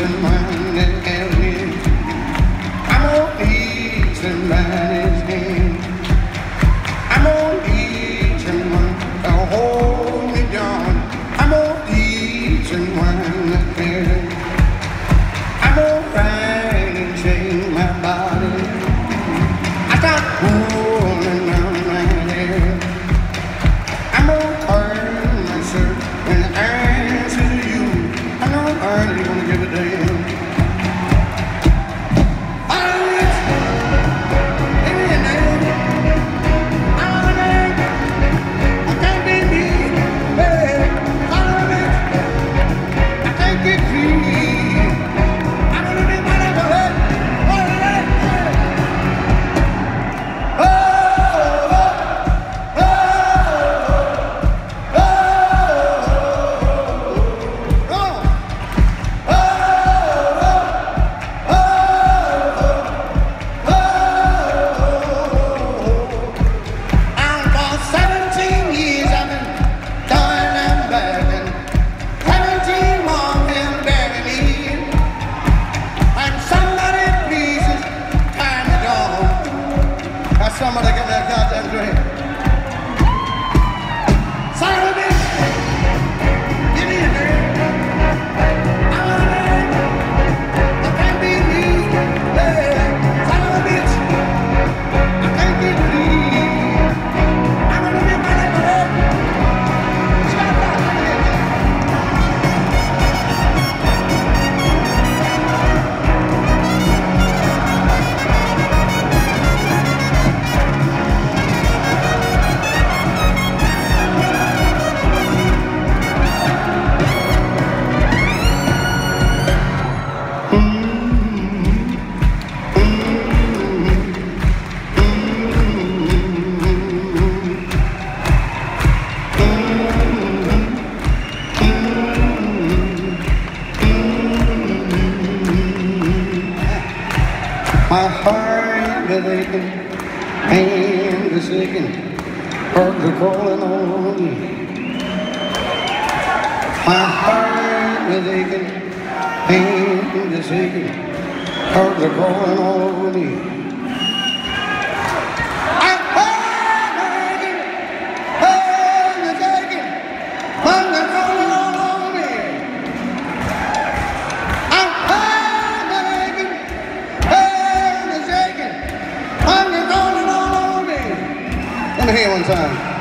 and wine and everything. I'm gonna eat and wine his hand. I'm gonna eat and wine to hold me down. I'm gonna eat and wine again. I'm gonna ride and change my body. I got pulling on my head. I'm gonna turn my shirt and answer to you. I know I ain't gonna give a damn. Somebody get that goddamn drink. Son of a bitch! Get in there. I can't be me. Hey, son of a bitch. I can't get free. I'm gonna be my neighborhood. Shut up, my heart is aching, hand is shaking, heart is calling on me. My heart is aching, hand is shaking, heart is calling on me. Let me hear one time.